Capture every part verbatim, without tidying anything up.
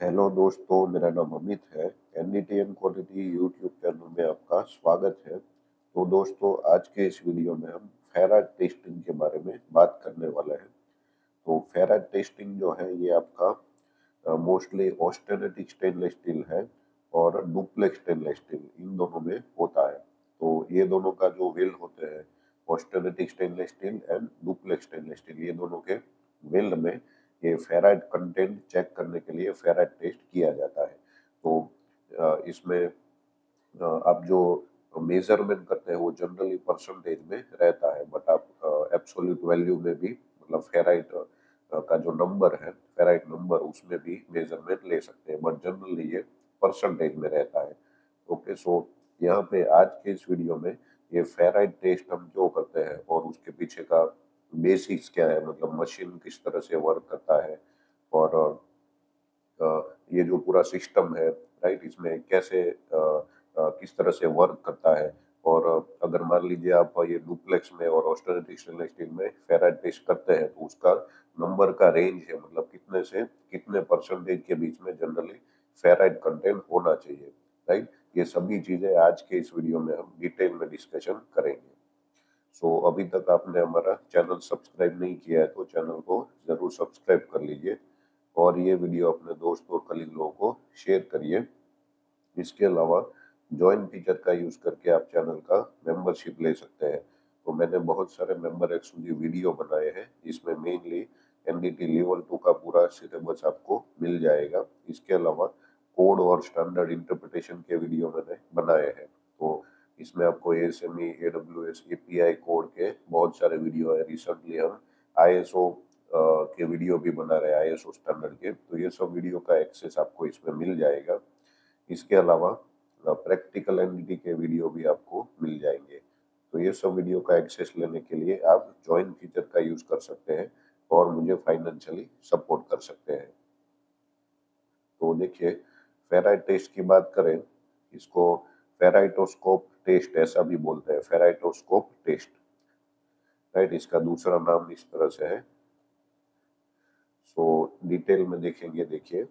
Hello दोस्तों, मेरा नाम अमित है। एनडीटीएन क्वालिटी यूट्यूब चैनल में आपका स्वागत है। तो दोस्तों, आज के इस वीडियो में हम फेराइट टेस्टिंग के बारे में बात करने वाले हैं। तो फेराइट टेस्टिंग जो है ये आपका मोस्टली ऑस्टेनेटिक स्टेनलेस स्टील है और डुप्लेक्स स्टेनलेस स्टील, इन दोनों में होता है। तो ये दोनों का जो वेल होते हैं, austenitic stainless steel and duplex stainless steel, ये दोनों के वेल में ये फेराइट कंटेंट चेक करने के लिए फेराइट टेस्ट किया जाता है। तो अ, इसमें अ, आप जो मेजरमेंट करते हैं वो जनरली परसेंटेज में रहता है, बट आप एब्सोल्यूट वैल्यू में भी, मतलब फेराइट का जो नंबर है, फेराइट नंबर, उसमें भी मेजरमेंट ले सकते हैं, बट जनरली ये परसेंटेज में रहता है। ओके, सो यहाँ पे आज के इस वीडियो में ये फेराइट टेस्ट हम क्यों करते हैं और उसके पीछे का बेसिक्स क्या है, मतलब मशीन किस तरह से वर्क करता है, और अ, ये जो पूरा सिस्टम है, राइट, इसमें कैसे अ, अ, किस तरह से वर्क करता है। और अ, अगर मान लीजिए आप ये डुप्लेक्स में और ऑस्टेनिटिक स्टेनलेस स्टील में फेराइट टेस्ट करते हैं, तो उसका नंबर का रेंज है, मतलब कितने से कितने परसेंटेज के बीच में जनरली फेराइट कंटेंट होना चाहिए, राइट। ये सभी चीजें आज के इस वीडियो में हम डिटेल में डिस्कशन करेंगे। सो अभी तक आपने हमारा चैनल सब्सक्राइब नहीं किया है तो चैनल को जरूर सब्सक्राइब कर लीजिए और ये वीडियो अपने दोस्तों और कलीग लोगों को शेयर करिए। इसके अलावा जॉइन फीचर का यूज करके आप चैनल का मेंबरशिप ले सकते हैं। तो मैंने बहुत सारे मेंबर एक्सक्लूसिव वीडियो बनाए हैं, इसमें मेनली एनडीटी लेवल टू का पूरा सिलेबस आपको मिल जाएगा। इसके अलावा कोड और स्टैंडर्ड इंटरप्रिटेशन के वीडियो मैंने बनाए हैं। तो इसमें आपको एएसएमई, एडब्ल्यूएस, एपीआई कोड के बहुत सारे वीडियो है। रिसेंटली हम आईएसओ के वीडियो भी बना रहे हैं, आईएसओ स्टैंडर्ड के, तो ये सब वीडियो का एक्सेस आपको इसमें मिल जाएगा। इसके अलावा प्रैक्टिकल एनडीटी के वीडियो भी आपको मिल जाएंगे। तो ये सब वीडियो का एक्सेस लेने के लिए आप ज्वाइन फीचर का यूज कर सकते हैं और मुझे फाइनेंशियली सपोर्ट कर सकते हैं। तो देखिए, फेराइट टेस्ट की बात करें, इसको फेराइटोस्कोप टेस्ट ऐसा भी बोलते हैं, फेराइटोस्कोप टेस्ट, राइट। इसका दूसरा नाम इस तरह से है। सो डिटेल में देखेंगे, देखिए,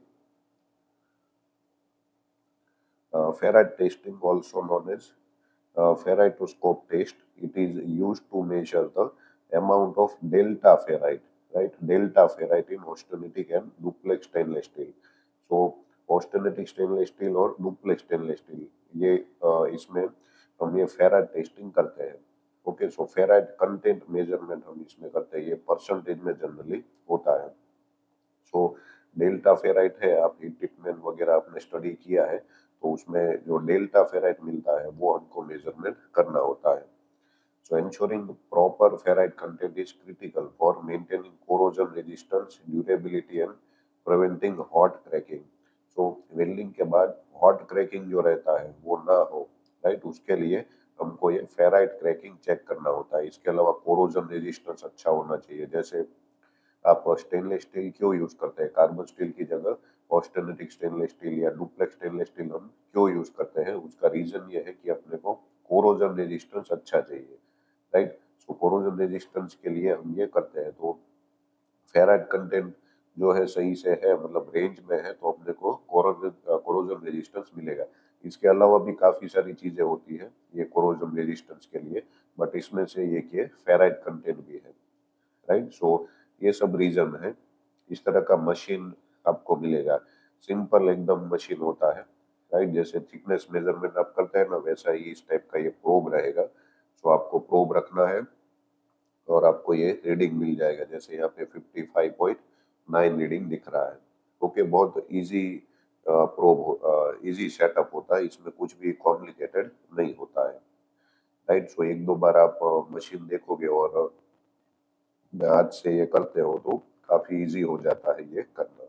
ferrite testing also known as uh, ferritoscope test. It is used to measure the amount of delta ferrite, right? Delta ferrite in austenitic and duplex stainless steel. So austenitic stainless steel और duplex stainless steel, ये uh, इसमें हम ये ferrite testing करते हैं। Okay, so ferrite content measurement हम इसमें करते हैं, ये परसेंटेज में जनरली होता है। सो डेल्टा फेराइट है, आप हीट ट्रीटमेंट वगैरह आपने स्टडी किया है, तो उसमें जो डेल्टा फेराइट मिलता है वो हमको मेजरमेंट करना होता है। So ensuring proper ferrite content is critical for maintaining corrosion resistance, durability and preventing hot cracking. So welding के बाद हॉट क्रैकिंग जो रहता है वो ना हो, राइट, उसके लिए हमको ये फेराइट क्रैकिंग चेक करना होता है। इसके अलावा कोरोजन रेजिस्टेंस अच्छा होना चाहिए। जैसे आप स्टेनलेस स्टील क्यों यूज करते हैं, कार्बन स्टील की जगह ऑस्टेनेटिक स्टेनलेस स्टील या डुप्लेक्स स्टेनलेस स्टील हम क्यों यूज करते हैं, उसका रीजन ये है कि अपने को कोरोजन रेजिस्टेंस अच्छा चाहिए, राइट। सो कोरोजन रेजिस्टेंस के लिए हम ये करते हैं। तो फेराइट कंटेंट जो है सही से है, मतलब रेंज में है, तो अपने को कोरोजन कोरोजन रेजिस्टेंस मिलेगा। इसके अलावा भी काफी सारी चीजें होती है ये कोरोजन रेजिस्टेंस के लिए, बट इसमें से ये कि फेराइट कंटेंट भी है, राइट। सो ये सब रीजन है। इस तरह का मशीन आपको मिलेगा, सिंपल एकदम मशीन होता है, राइट। जैसे थिकनेस मेजरमेंट आप करते हैं ना, वैसा ही इस टाइप का ये प्रोब रहेगा। सो आपको प्रोब रखना है और आपको ये रीडिंग मिल जाएगा। जैसे यहाँ पे fifty five point nine reading दिख रहा है। ओके, बहुत इजी प्रोब, इजी सेटअप होता है, इसमें कुछ भी कॉम्प्लिकेटेड नहीं होता है, राइट। सो एक दो बार आप मशीन देखोगे और हाथ से ये करते हो तो काफी इजी हो जाता है ये करना।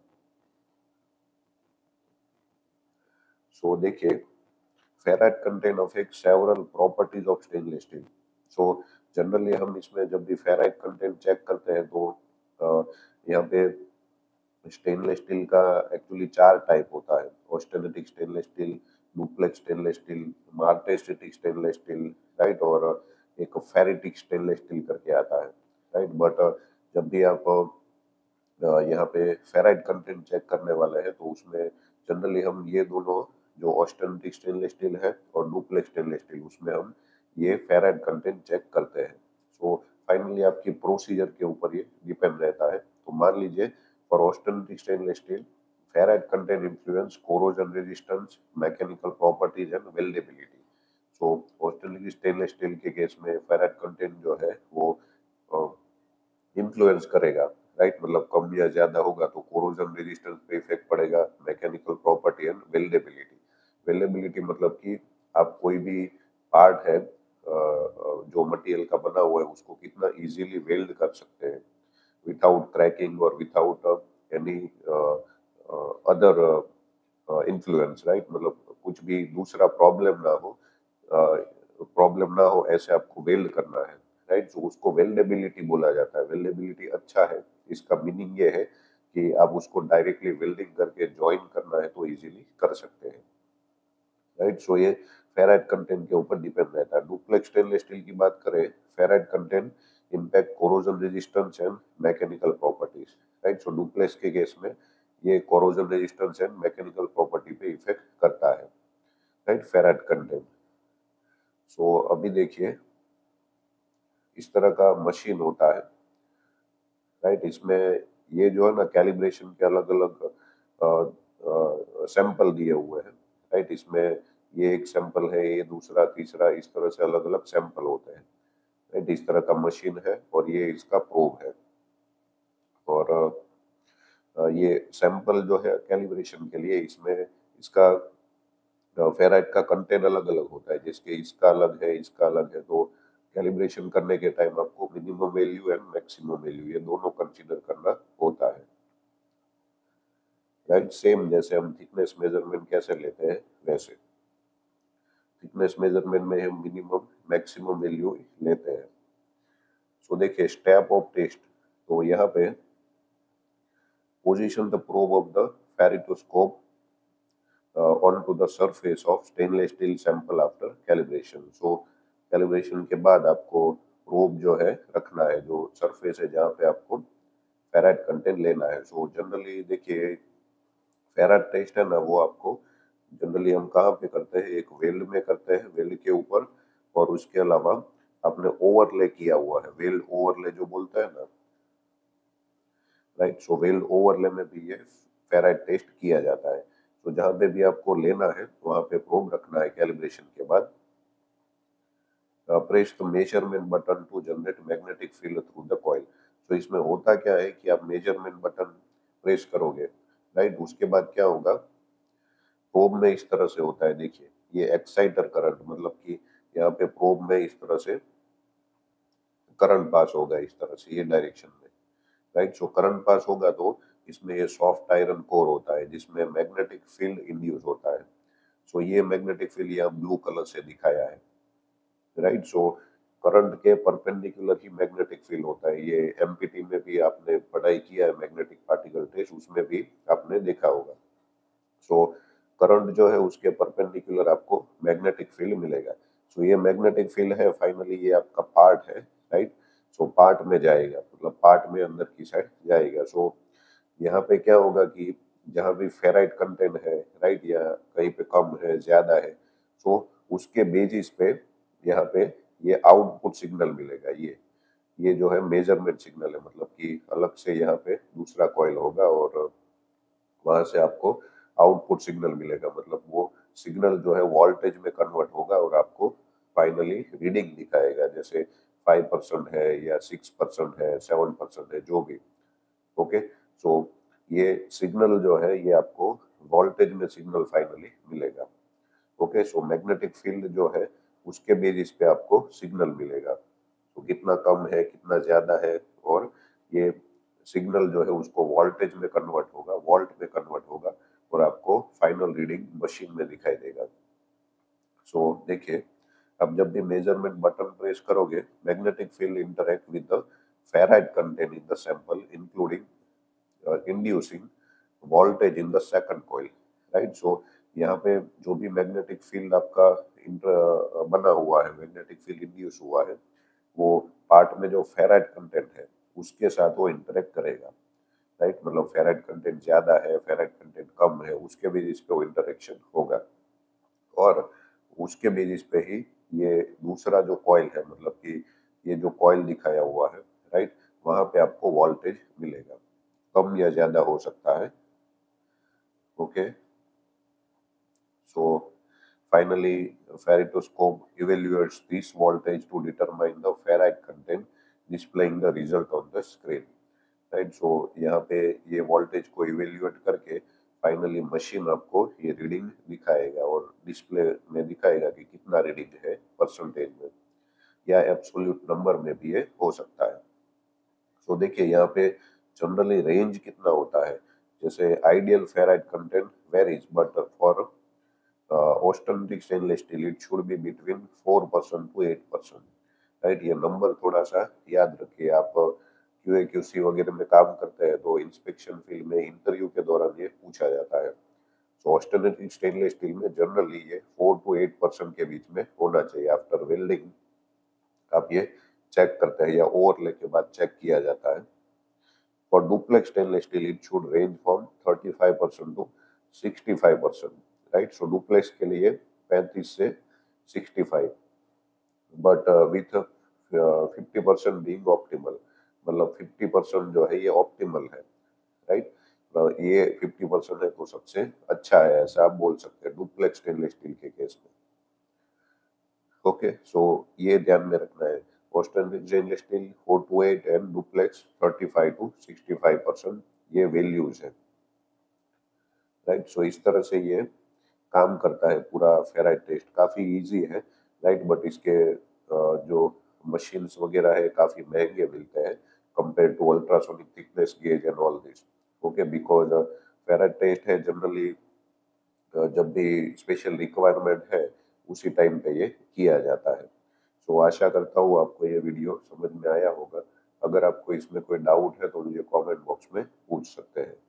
सो देखिए, ferrite content affect several properties of stainless steel. So generally हम इसमें जब भी फेराइट कंटेंट चेक करते हैं तो अ, यहाँ पे स्टेनलेस स्टील का एक्चुअली चार टाइप होता है, austenitic stainless steel, duplex stainless steel, martensitic stainless steel, right, और एक फेरिटिक स्टेनलेस स्टील करके आता है, राइट। बट जब भी आप यहाँ पे फेराइट कंटेंट चेक करने वाले हैं, तो उसमें जनरली हम ये दोनों जो ऑस्टेनिटिक स्टेनलेस स्टील है और डुप्लेक्स स्टेनलेस स्टील, उसमें हम ये फेराइट कंटेंट चेक करते हैं। सो फाइनली आपकी प्रोसीजर के ऊपर ये डिपेंड रहता है। तो मान लीजिए for austenitic stainless steel ferrite content influence corrosion resistance, mechanical properties and weldability. So austenitic stainless steel के केस में फेराइट कंटेंट जो है वो इन्फ्लुएंस करेगा, राइट, मतलब कम या ज्यादा होगा तो कोरोजन रेजिस्टेंस पे इफेक्ट पड़ेगा, mechanical property and weldability. Weldability मतलब कि आप कोई भी पार्ट है जो मटेरियल का बना हुआ है उसको कितना इजीली वेल्ड कर सकते हैं विदाउट क्रैकिंग और without any other influence, right, मतलब कुछ भी दूसरा प्रॉब्लम ना हो, प्रॉब्लम ना हो ऐसे आपको वेल्ड करना है, राइट। तो उसको वेल्डेबिलिटी बोला जाता है। वेल्डेबिलिटी अच्छा है, इसका मीनिंग ये है कि आप उसको डायरेक्टली वेल्डिंग करके ज्वाइन करना है तो इजीली कर सकते हैं, राइट। सो ये फेराइट कंटेंट के ऊपर डिपेंड रहता है। डुप्लेक्स स्टेनलेस स्टील की बात करें, ferrite content impact corrosion resistance and mechanical properties, right. So duplex के केस में ये corrosion resistance and mechanical property पे इफेक्ट करता है, राइट, फेराइट कंटेंट। सो अभी देखिए इस तरह का मशीन होता है, राइट। इसमें ये जो है ना कैलिब्रेशन के अलग अलग सैंपल दिए हुए हैं, राइट। इसमें ये एक सैंपल है, ये दूसरा, तीसरा, इस तरह से अलग अलग सैंपल होते हैं, राइट। इस तरह का मशीन है और ये इसका प्रोब है। और अ, ये सैंपल जो है कैलिब्रेशन के लिए, इसमें इसका फेराइट का कंटेंट अलग अलग होता है, जिसके इसका अलग है, इसका अलग है। तो कैलिब्रेशन करने के टाइम आपको minimum value and maximum value ये दोनों कंसीडर करना होता है, राइट। सेम जैसे हम थिकनेस मेजरमेंट कैसे लेते हैं वैसे थिकनेस मेजरमेंट में हम मिनिमम मैक्सिमम वैल्यू लेते हैं। सो देखिए स्टेप ऑफ टेस्ट, तो यहाँ पे position the probe of the ferritoscope onto the surface of stainless steel sample after calibration। so calibration के बाद आपको प्रोब जो है रखना है, जो सरफेस है जहाँ पे आपको फेराइट कंटेंट लेना है। सो जनरली देखिए फेराइट टेस्ट है ना, वो आपको जनरली हम कहाँ पे करते हैं, एक वेल्ड में करते हैं, वेल्ड के ऊपर, और उसके अलावा आपने ओवरले किया हुआ है, वेल्ड ओवरले जो बोलते हैं ना, राइट। सो वेल्ड ओवरले में भी ये फेराइट टेस्ट किया जाता है। तो जहां पे भी आपको लेना है वहां पे प्रोब रखना है। कैलिब्रेशन के बाद press the measurement button to generate magnetic field through the coil. तो इसमें होता क्या है कि आप मेजरमेंट बटन प्रेस करोगे, राइट, उसके बाद क्या होगा, प्रोब में इस तरह से होता है, देखिए ये एक्साइटर करंट, मतलब कि यहाँ पे प्रोब में इस तरह से करंट पास होगा, इस तरह से ये डायरेक्शन में, राइट। सो करंट पास होगा तो इसमें ये सॉफ्ट आयरन कोर होता है जिसमें मैग्नेटिक फील्ड इंड्यूस होता है। सो ये मैग्नेटिक फील्ड यहाँ ब्लू कलर से दिखाया है, राइट। सो करंट के परपेंडिकुलर ही मैग्नेटिक फील्ड होता है। ये एमपीटी में भी आपने पढ़ाई किया है, मैग्नेटिक पार्टिकल टेस्ट, उसमें भी आपने देखा होगा। सो करंट जो है उसके परपेंडिकुलर आपको मैग्नेटिक फील्ड मिलेगा। सो ये मैग्नेटिक फील्ड है, फाइनली ये आपका पार्ट है, राइट। सो पार्ट में जाएगा, मतलब पार्ट में अंदर की साइड जाएगा। सो यहाँ पे क्या होगा कि जहाँ भी फेराइट कंटेंट है, राइट, या कहीं पे कम है, ज्यादा है, तो उसके बेसिस पे यहाँ पे ये आउटपुट सिग्नल मिलेगा। ये ये जो है मेजरमेंट सिग्नल है, मतलब कि अलग से यहाँ पे दूसरा कॉइल होगा और वहां से आपको आउटपुट सिग्नल मिलेगा, मतलब वो सिग्नल जो है वोल्टेज में कन्वर्ट होगा और आपको फाइनली रीडिंग दिखाएगा, जैसे फाइव परसेंट है या सिक्स परसेंट है, सेवन परसेंट है, जो भी। ओके, सो ये सिग्नल जो है ये आपको वोल्टेज में सिग्नल फाइनली मिलेगा। ओके, सो मैग्नेटिक फील्ड जो है उसके बेसिस पे आपको सिग्नल मिलेगा, तो कितना कम है, कितना ज्यादा है, और ये सिग्नल जो है उसको वोल्टेज में कन्वर्ट होगा, वोल्ट में कन्वर्ट होगा, और आपको फाइनल रीडिंग मशीन में दिखाई देगा। सो so, देखिए अब जब भी मेजरमेंट बटन प्रेस करोगे, magnetic field interact with the ferrite content in the sample including inducing voltage in the second coil, right. So यहाँ पे जो भी मैग्नेटिक फील्ड आपका इंटर बना हुआ है, मैग्नेटिक फील्ड इंड्यूस हुआ है, वो पार्ट में जो फेराइट कंटेंट है उसके साथ वो इंटरेक्ट करेगा, राइट, मतलब फेराइड कंटेंट ज़्यादा है, फेराइड कंटेंट कम है, उसके बेसिस पे वो इंटरेक्शन होगा। और उसके बेसिस पे ही ये दूसरा जो कॉइल है, मतलब कि ये जो कॉइल दिखाया हुआ है, राइट, वहाँ पे आपको वोल्टेज मिलेगा, कम या ज़्यादा हो सकता है। Okay, so finally, ferritoscope evaluates this voltage to determine the ferrite content, displaying the result on the screen. Right, so यहाँ पे ये वोल्टेज को इवेल्युएट करके फाइनली मशीन आपको ये रीडिंग दिखाएगा और डिस्प्ले में दिखाएगा कि कितना रीडिंग है परसेंटेज में या एब्सोल्यूट नंबर में भी ये हो सकता है। सो देखिए यहाँ पे जनरली रेंज कितना होता है, जैसे ideal ferrite content varies but for austenitic stainless steel it should be between four percent to eight percent. Right, ये नंबर थोड़ा सा याद रखिए। आप क्यूए क्यूसी वगैरह में काम करते हैं तो इंस्पेक्शन फील्ड में इंटरव्यू के दौरान ये पूछा जाता है। तो ऑस्टेनिटिक स्टेनलेस स्टील में जनरली ये फोर टू एट परसेंट के बीच में होना चाहिए। आफ्टर वेल्डिंग आप ये चेक करते हैं या ओवरले के बाद चेक किया जाता है। For duplex stainless steel it should range from thirty five percent to sixty five percent. Right, so duplex के लिए पैंतीस से sixty five, but with fifty percent being optimal, मतलब फिफ्टी परसेंट जो है ये ऑप्टिमल है। राइट, ये फिफ्टी परसेंट है तो सबसे अच्छा है, ऐसा आप बोल सकते हैं डुप्लेक्स स्टेनलेस स्टील के केस में। ओके, सो ये ध्यान में रखना है, austenitic stainless steel four to eight and duplex thirty five to sixty five percent ये वैल्यूज है। राइट, सो इस तरह से ये काम करता है पूरा फेराइट टेस्ट। काफी इजी है, राइट, बट इसके जो मशीन्स वगैरह है काफी महंगे मिलते हैं compare to ultrasonic thickness gauge and all this. Okay, because ferrite test है जनरली जब भी स्पेशल रिक्वायरमेंट है उसी टाइम पे ये किया जाता है। सो आशा करता हूँ आपको ये वीडियो समझ में आया होगा। अगर आपको इसमें कोई डाउट है तो मुझे कमेंट बॉक्स में पूछ सकते हैं।